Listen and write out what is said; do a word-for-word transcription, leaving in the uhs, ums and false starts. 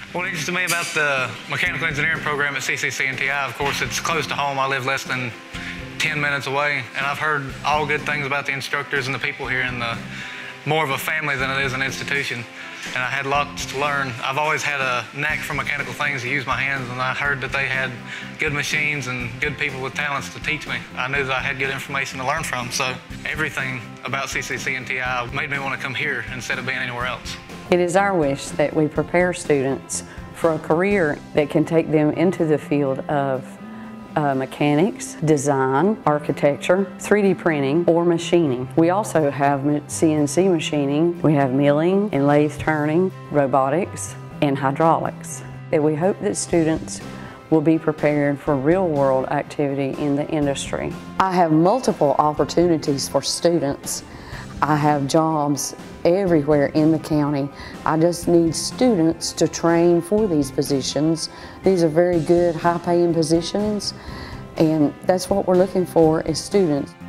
What interests me about the mechanical engineering program at C C C and T I, of course, it's close to home. I live less than ten minutes away, and I've heard all good things about the instructors and the people here, and the more of a family than it is an institution. And I had lots to learn. I've always had a knack for mechanical things, to use my hands, and I heard that they had good machines and good people with talents to teach me. I knew that I had good information to learn from, so everything about C C C and T I made me want to come here instead of being anywhere else. It is our wish that we prepare students for a career that can take them into the field of Uh, mechanics, design, architecture, three D printing, or machining. We also have C N C machining. We have milling and lathe turning, robotics, and hydraulics. And we hope that students will be prepared for real-world activity in the industry. I have multiple opportunities for students. I have jobs everywhere in the county. I just need students to train for these positions. These are very good, high-paying positions, and that's what we're looking for as students.